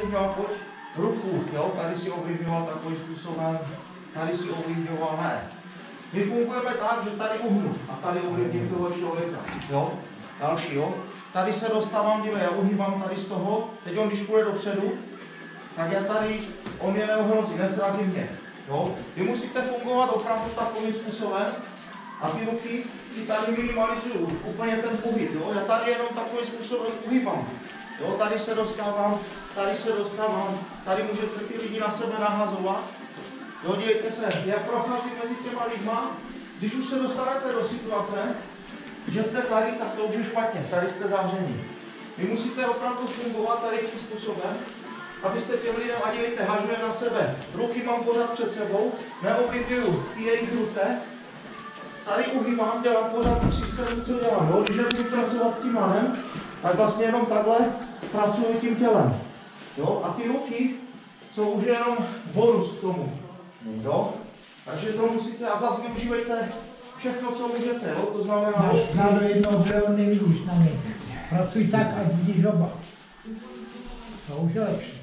ovlivňoval, pojď, ruku, jo, tady si ovlivňoval takovým způsobem, tady si ovlivňoval, ne. My fungujeme tak, že tady uhnu a tady ovlivním toho člověka, jo. Další, jo. Tady se dostávám, dívej, já uhýbám tady z toho, teď on když půjde dopředu, tak já tady, on mě neohrozí, nesrazí mě, jo. Vy musíte fungovat opravdu takovým způsobem a ty ruky si tady minimalizují úplně ten pohyb, jo. Já tady jenom takovým způsobem uhýbám, jo, tady se dostávám, tady můžete ty lidi na sebe nahazovat, jo, dívejte se, já procházím mezi těma lidma, když už se dostanete do situace, že jste tady, tak to už je špatně, tady jste zavření. Vy musíte opravdu fungovat tady tím způsobem, abyste těm lidem, a dívejte, hažu je na sebe, ruky mám pořád před sebou, neovlivňuju ty jejich ruce, tady uhýbám, dělám pořád tu systému, co dělám, jo? Když budu pracovat s tím lanem, tak vlastně jenom takhle pracuji tím tělem, jo? A ty ruky jsou už jenom bonus k tomu, jo? Takže to musíte, a zase využívejte všechno, co můžete, jo? To znamená... Máš jednou, že on nevidíš na mě. Pracuj tak, ať vidíš oba. To už je lepší.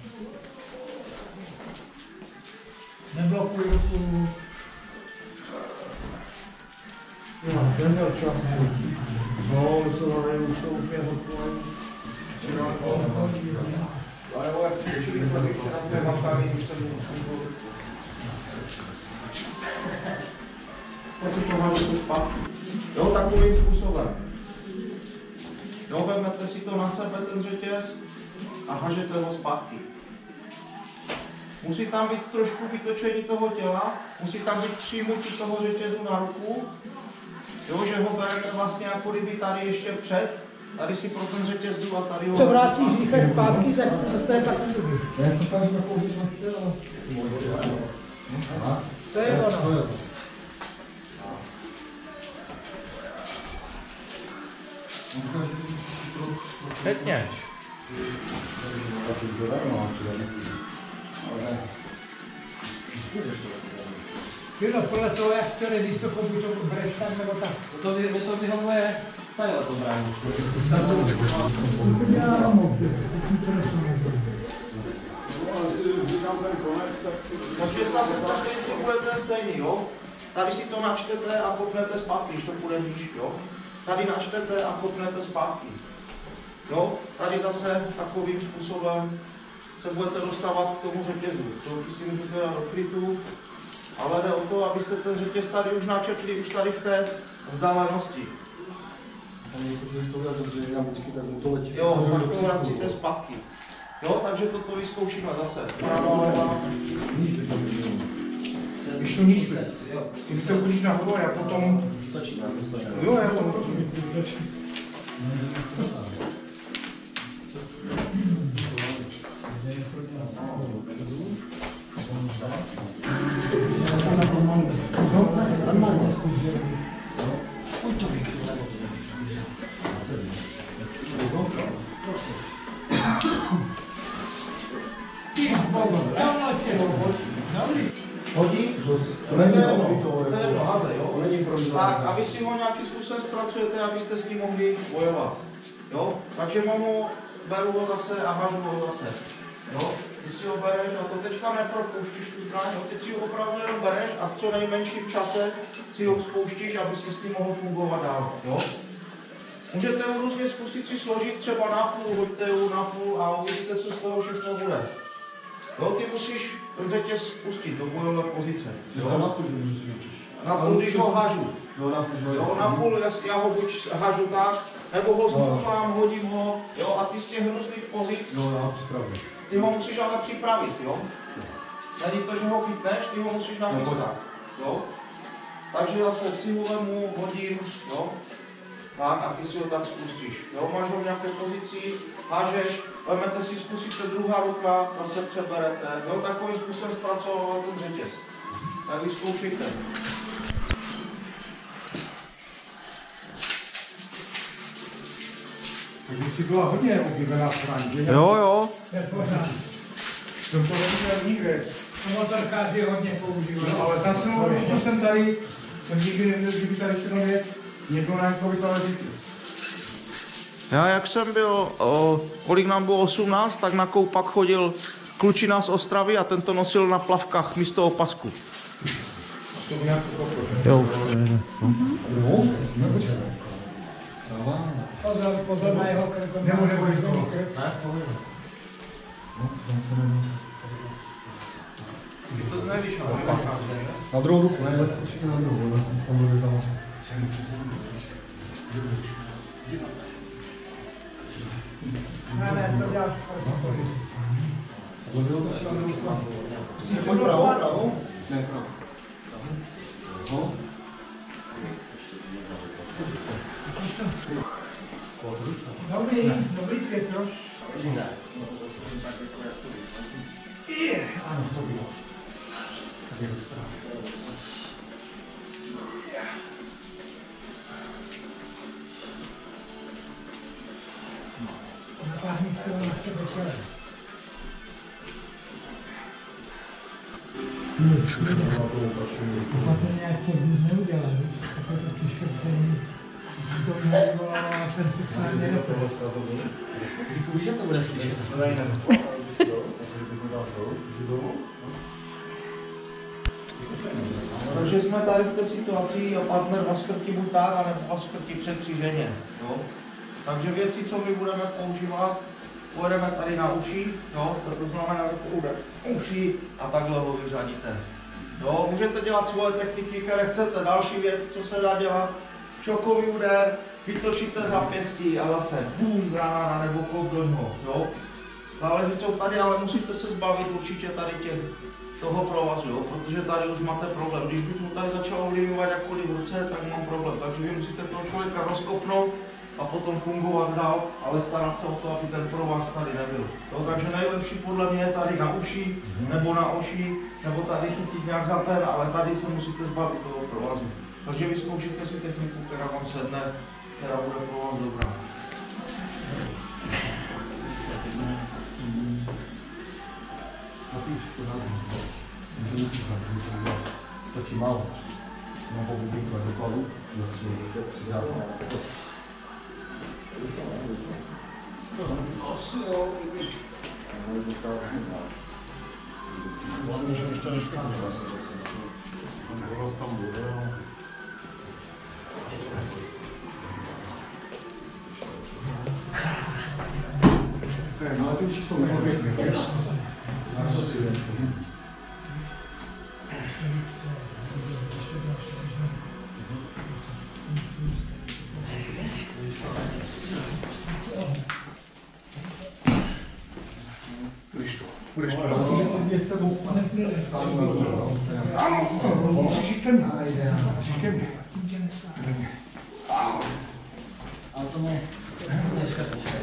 Neblokuj ruku. Jo, ten měl čas. No, my se máme už to úplně hodně. Ale jak si ještě na té makání, když jsem musím. Pokud to máte to zpátky. Jo, takovým způsobem. Jo, vezmete si to na sebe, ten řetěz, a hažete ho zpátky. Musí tam být trošku vytočení toho těla, musí tam být přijmutí toho řetězu na ruku, jo, že ho berete vlastně jako kdyby tady ještě před, tady si pro ten řetěz jdu a tady ho... To vrátíš rychle zpátky, tak to dostane taky druhý. Já to tady na použít nechci, ale... To je ono. Pěkně. Bylo podle toho, jak které vysoko by to bereš tak nebo tak. To vyhovuje stále to bránu. Takže zase budete stejný, jo? Tady si to načtete a kopnete zpátky, když to půjde níž, jo? Tady načtete a kopnete zpátky. Jo? Tady zase takovým způsobem se budete dostávat k tomu řetězu. To si můžete dát do klitu, ale jde o to, abyste ten řetěz tady už načetli, už tady v té vzdálenosti. Jo, tak to vracíte zpátky. Jo, takže toto vyzkoušíme zase. Práva, leva. Když to níž bude. Když se budíš nahoru, já potom... Jo, já to rozumím. Hodí? To není jedno, haze, jo? Tak, a vy si ho nějakým způsobem zpracujete, abyste s ním mohli bojovat. Jo? Takže mám ho, beru ho zase a hažu ho zase. Jo? Ty si ho bereš a to teďka nepropouštíš tu zbraň, teď si ho opravdu jenom bereš a v co nejmenším čase si ho spouštíš, aby si s tím mohl fungovat dál. Jo? Můžete ho různě zkusit si složit třeba na půl, hoďte ho na půl a uvidíte, co z toho všechno bude. Jo, ty musíš ten řetěz spustit do bojové pozice. Na půl, když ho hažu. Jo, na půl, já ho buď hažu tak, nebo ho zmutám, hodím ho, jo, a ty z těch různých pozic, ty ho musíš ale připravit, jo. Není to, že ho chytneš, ty ho musíš nachystat, jo. Takže zase si ho vemu, hodím, jo. Tak, a ty si ho tak spustíš. Jo, máš ho v nějaké pozici, hážeš, vezmete si, zkusíte druhá ruka, zase přeberete. Jo, takovým způsobem zpracoval ten řetěz. Tak vyzkoušejte. Takže jsi byla hodně oblíbená stran, že? Jo. To neměl nikde. Motorkáři hodně používají. No, ale ta co jsem tady, jsem nikdy neměl, kdyby tady se někdo na někoho vypadal řetěz. Já jak jsem byl, kolik nám bylo 18, tak na koupak chodil klučina z Ostravy a ten to nosil na plavkách místo opasku. Jo, Pozor na jeho krk. Nebo jít to nevíš, na druhou ruku, ne? Určitě na druhou, tam bude tam. Ne, to děláš. Pojď pravou, pravou? Ne, pravou. Dobrý Pětroš. Ano, to bylo. Tady dostal. Natáhni se na sebe těle. Opatrně, jak se víc neudělá, takové to přiškrcení, to nevyvolává ten sociální reflex. Říkuji, že to bude slyšet. Takže jsme tady v té situaci a partner na skrti buď tak, anebo na skrti překříženě. Jo? Takže věci, co my budeme používat, pojedeme tady na uši, jo? To znamená, že to bude uši a takhle ho vyřadíte. Jo? Můžete dělat svoje techniky, které chcete. Další věc, co se dá dělat, šokový úder, vytočíte zápěstí a zase bum, granáda nebo kop do něho. Jo? Záleží, co tady, ale musíte se zbavit určitě tady toho provazu, jo? Protože tady už máte problém. Když bych mu tady začal ovlivňovat jakkoliv v ruce, tak mám problém. Takže vy musíte toho člověka rozkopnout a potom fungovat dál, ale starat se o to, aby ten provaz tady nebyl. Jo? Takže nejlepší podle mě je tady na uši, nebo na oši, nebo tady chytit nějak za ten, ale tady se musíte zbavit toho provazu. Takže vyzkoušíte si techniku, která vám sedne, která bude pro vás dobrá. Stačí málo. Mám pobudníku do klavu. No ale ty už jsou nepěkné. Budeš to. Musíš s sebou musíš jít ke mně. Musíš ke mně. Ale to mě neškrtí se.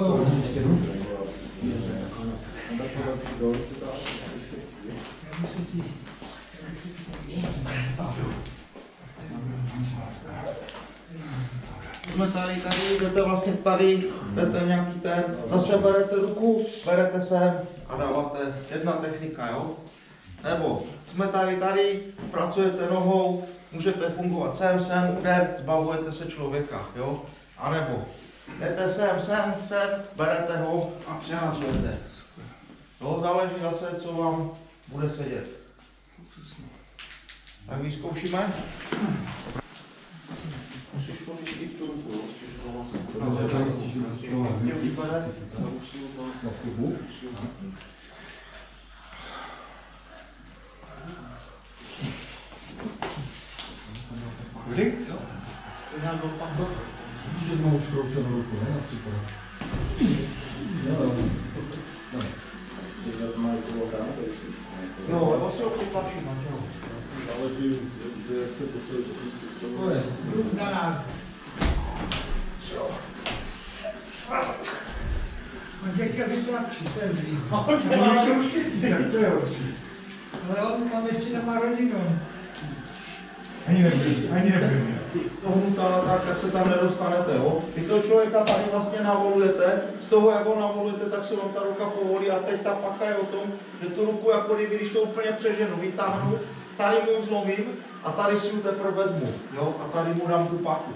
Jsme tady, jdete vlastně tady, jdete nějaký ten, zase berete ruku, berete sem a dáváte jedna technika, jo? Nebo jsme tady, pracujete nohou, můžete fungovat sem, úder, zbavujete se člověka, jo? A nebo jdete sem, berete ho a přehazujete. Jo, záleží zase, co vám bude sedět. Tak vyzkoušíme. Musíš povýšit tu ruku, Kdy? Jo. Že mám už kroucenou ruku, ne? Například. Jo, nebo si ho přitlačím, jo. Ale ty, jak se postavit, to je. Na nás. On tě chtěl vytlačit, to je zlý. To je horší. Ale on tam ještě nemá rodinu. Ani nebude. Tak se tam nedostanete, jo. Vy toho člověka tady vlastně navolujete, z toho, jak ho navolujete, tak se vám ta ruka povolí a teď ta paka je o tom, že tu ruku, jako když to úplně přeženu, vytáhnu, tady mu zlomím a tady si ji teprve vezmu, jo, a tady mu dám tu paku.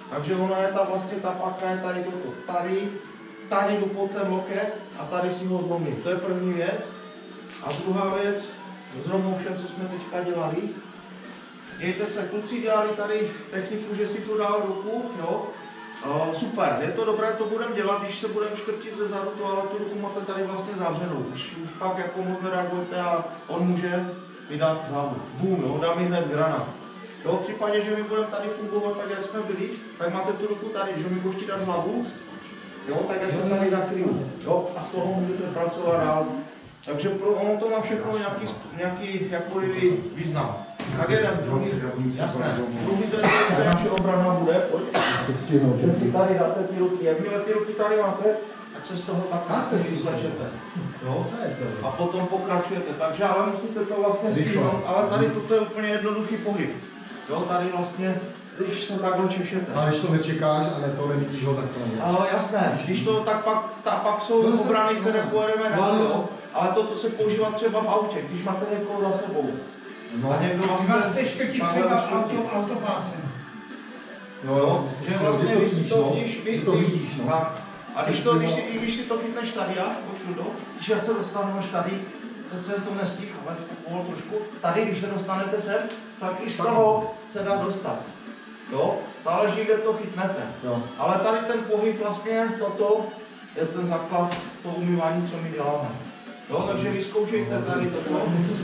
Takže ona je ta vlastně, ta paka je tady toto. Tady jdu pod ten loket a tady si ho zlomím. To je první věc. A druhá věc, s Romoušem, co jsme teďka dělali. Dějte se, kluci dělali tady techniku, že si tu dal ruku, jo. Super, je to dobré, to budeme dělat, když se budeme škrtit ze zadu, ale tu ruku máte tady vlastně zavřenou. Už pak jako moc nereagujete a on může vydat hlavu. Bum, jo, dá mi hned granát. Jo, v případě, že my budeme tady fungovat tak, jak jsme byli, tak máte tu ruku tady, že mi budete dát hlavu, jo, tak já se tady zakryju, jo, a z toho můžete pracovat dál. Takže ono to má všechno nějaký jakoby význam. Tak jeden, druhý, jasné, druhý ten, co naše obrana bude, pojď. Si tady dáte ty ruky, jakmile ty ruky tady máte, tak se z toho takhle slečete. Jo? A potom pokračujete. Takže ale musíte to vlastně stihnout, ale tady toto je úplně jednoduchý pohyb. Jo, tady vlastně, když se takhle češete. A když to nečekáš a to nevidíš ho, tak to nevíš. Ale jasné, když to, tak pak jsou obrany, které pojedeme dál, jo. Ale toto se používá třeba v autě, když máte někoho za sebou. No. A někdo Když vás chce škrtit třeba autopásem. Jo, že vlastně když to vidíš, no. A když si to chytneš tady až povšudo, když já se dostanu až tady, to jsem to nestihl, ale to trošku, tady když se dostanete sem, tak i z toho se dá dostat. Jo, záleží, kde to chytnete. Jo. Ale tady ten pohyb vlastně, toto je ten základ toho umývání, co my děláme. Jo, takže vyzkoušejte tady toto.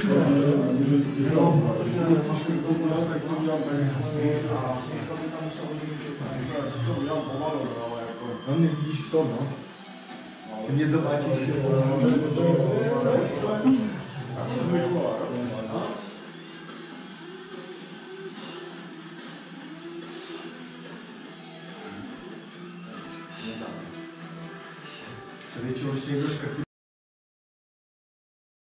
No nevidíš to, no. Ty mě zobačíš. Většinou ještě někdo škrtí